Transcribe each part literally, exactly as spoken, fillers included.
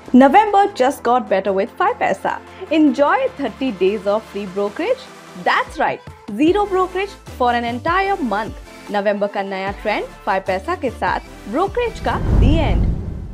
November just got better with five paisa. Enjoy thirty days of free brokerage. That's right, zero brokerage for an entire month. November का नया trend five paisa के साथ brokerage का the end.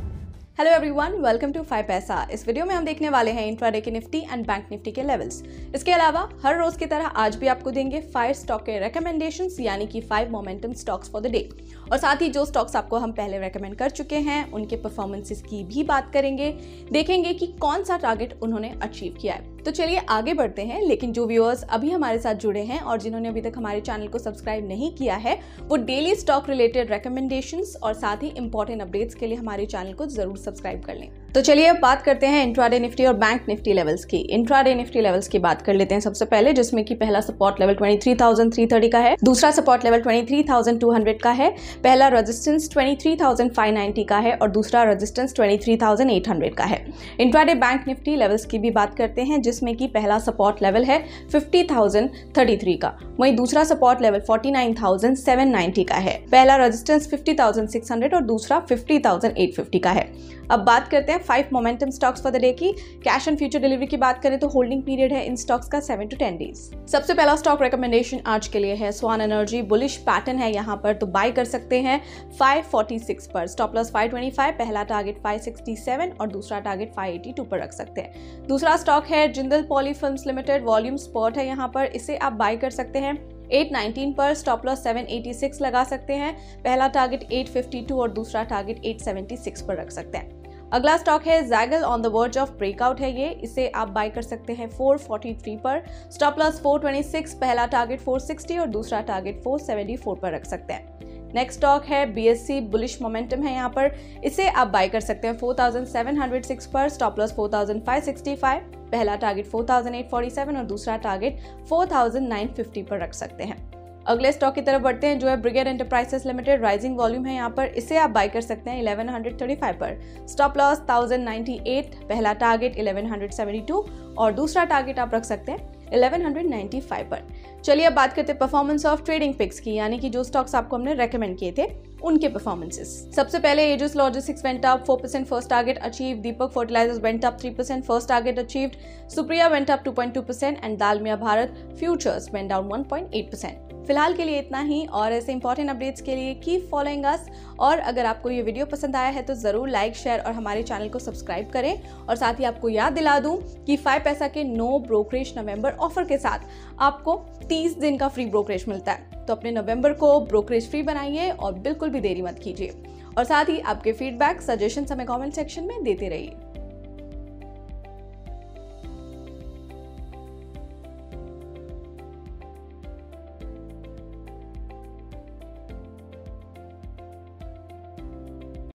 Hello everyone, welcome to five Paisa. इस video में हम देखने वाले हैं इंट्राडे के निफ्टी एंड बैंक निफ्टी के लेवल्स। इसके अलावा हर रोज की तरह आज भी आपको देंगे फाइव स्टॉक के रेकमेंडेशंस, यानी कि five momentum stocks for the day. और साथ ही जो स्टॉक्स आपको हम पहले रेकमेंड कर चुके हैं उनके परफॉर्मेंसेस की भी बात करेंगे, देखेंगे कि कौन सा टारगेट उन्होंने अचीव किया है। तो चलिए आगे बढ़ते हैं। लेकिन जो व्यूअर्स अभी हमारे साथ जुड़े हैं और जिन्होंने अभी तक हमारे चैनल को सब्सक्राइब नहीं किया है, वो डेली स्टॉक रिलेटेड रेकमेंडेशंस और साथ ही इंपॉर्टेंट अपडेट्स के लिए हमारे चैनल को जरूर सब्सक्राइब कर लें। तो चलिए अब बात करते हैं इंट्राडे निफ्टी और बैंक निफ्टी लेवल्स की। इंट्राडे निफ्टी लेवल्स की बात कर लेते हैं सबसे पहले, जिसमें कि पहला सपोर्ट लेवल तेईस हज़ार तीन सौ तीस का है, दूसरा सपोर्ट लेवल तेईस हज़ार दो सौ का है, पहला रेजिस्टेंस तेईस हज़ार पाँच सौ नब्बे का है और दूसरा रेजिस्टेंस तेईस हज़ार आठ सौ का है। इंट्राडे बैंक निफ्टी लेवल्स की भी बात करते हैं, जिसमें कि पहला सपोर्ट लेवल है पचास हज़ार तैंतीस का, वहीं दूसरा सपोर्ट लेवल उनचास हज़ार सात सौ नब्बे का है, पहला रेजिस्टेंस पचास हज़ार छह सौ और दूसरा पचास हज़ार आठ सौ पचास का है। अब बात करते हैं five momentum stocks for the day की। कैश एंड फ्यूचर डिलीवरी की बात करें तो होल्डिंग पीरियड है इन स्टॉक्स का सेवन टू टेन डेज। सबसे पहला स्टॉक रिकमेंडेशन आज के लिए है स्वान एनर्जी। बुलिश पैटर्न है यहाँ पर, तो बाय कर सकते हैं फाइव फोर्टी सिक्स पर, stop loss five twenty five, पहला टारगेट फाइव सिक्सटी सेवन और दूसरा टारगेट फाइव एटी टू पर रख सकते हैं। दूसरा स्टॉक है Jindal Poly Films Limited. Volume spot है यहाँ पर, इसे आप बाय कर सकते हैं एट नाइनटीन पर, stop loss seven eighty six लगा सकते हैं, पहला टारगेट एट फिफ्टी टू और दूसरा टारगेट एट सेवेंटी सिक्स पर रख सकते हैं। अगला स्टॉक है Zaggle, on the verge of breakout है ये, इसे आप बाय कर सकते हैं फोर फोर्टी थ्री पर, stop loss four twenty six, पहला टारगेट फोर सिक्सटी और दूसरा टारगेट फोर सेवेंटी फोर पर रख सकते हैं। नेक्स्ट स्टॉक है बीएससी, बुलिश मोमेंटम है यहाँ पर, इसे आप बाय कर सकते हैं four thousand seven hundred six पर, stop loss four thousand five sixty five, पहला target four thousand eight forty seven और दूसरा target four thousand nine fifty पर रख सकते हैं। अगले स्टॉक की तरफ बढ़ते हैं, जो है Brigade Enterprises Limited. Rising volume है यहाँ पर, इसे आप बाय कर सकते हैं इलेवन थर्टी फाइव पर, stop loss one thousand ninety eight, पहला टारगेट इलेवन सेवेंटी टू और दूसरा टारगेट आप रख सकते हैं इलेवन नाइंटी फाइव पर। चलिए अब बात करते हैं परफॉर्मेंस ऑफ ट्रेडिंग पिक्स की, यानी कि जो स्टॉक्स आपको हमने रेकमेंड किए थे उनके परफॉर्मेंसेस। सबसे पहले Aegis Logistics went up four percent, first target achieve. Deepak fertilisers went up three percent, first target achieved. Supriya went up two point two percent and Dalmia Bharat futures went down one point eight percent. फिलहाल के लिए इतना ही, और ऐसे important updates के लिए keep following us. और अगर आपको ये वीडियो पसंद आया है तो जरूर लाइक, शेयर और हमारे चैनल को सब्सक्राइब करें। और साथ ही आपको याद दिला दूं कि फाइव पैसा के नो ब्रोकरेज नवंबर ऑफर के साथ आपको तीस दिन का फ्री ब्रोकरेज मिलता है। तो अपने नवंबर को ब्रोकरेज फ्री बनाइए और बिल्कुल भी देरी मत कीजिए। और साथ ही आपके फीडबैक, सजेशंस हमें कमेंट सेक्शन में देते रहिए।